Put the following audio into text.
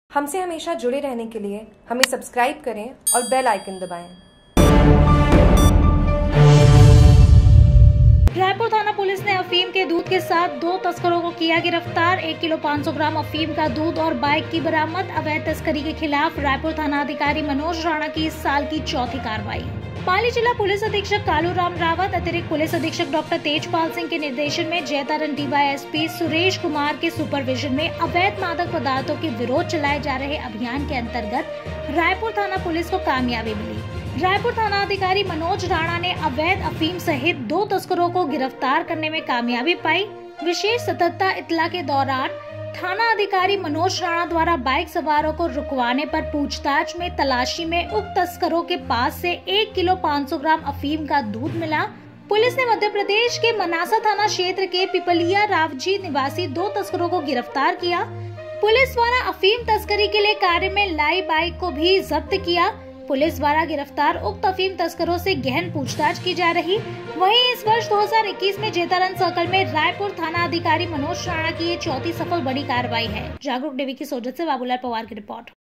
हमसे हमेशा जुड़े रहने के लिए हमें सब्सक्राइब करें और बेल आइकन दबाएं। रायपुर थाना पुलिस ने अफीम के दूध के साथ 2 तस्करों को किया गिरफ्तार। 1 किलो 500 ग्राम अफीम का दूध और बाइक की बरामद। अवैध तस्करी के खिलाफ रायपुर थाना अधिकारी मनोज राणा की इस साल की चौथी कार्रवाई। पाली जिला पुलिस अधीक्षक कालू राम रावत, अतिरिक्त पुलिस अधीक्षक डॉक्टर तेजपाल सिंह के निर्देशन में जयतारण डीवाईएसपी सुरेश कुमार के सुपरविजन में अवैध मादक पदार्थों के विरोध चलाए जा रहे अभियान के अंतर्गत रायपुर थाना पुलिस को कामयाबी मिली। रायपुर थाना अधिकारी मनोज राणा ने अवैध अफीम सहित 2 तस्करों को गिरफ्तार करने में कामयाबी पाई। विशेष सतर्कता इत्तला के दौरान थाना अधिकारी मनोज राणा द्वारा बाइक सवारों को रुकवाने पर पूछताछ में तलाशी में उक्त तस्करों के पास से 1 किलो 500 ग्राम अफीम का दूध मिला। पुलिस ने मध्य प्रदेश के मनासा थाना क्षेत्र के पिपलिया रावजी निवासी 2 तस्करों को गिरफ्तार किया। पुलिस द्वारा अफीम तस्करी के लिए कार्य में लाई बाइक को भी जब्त किया। पुलिस द्वारा गिरफ्तार उक्त अफीम तस्करों से गहन पूछताछ की जा रही। वहीं इस वर्ष 2021 में जयतारण सर्कल में रायपुर थाना अधिकारी मनोज राणा की ये चौथी सफल बड़ी कार्रवाई है। जागरूक टीवी की सोजत से बाबूलाल पवार की रिपोर्ट।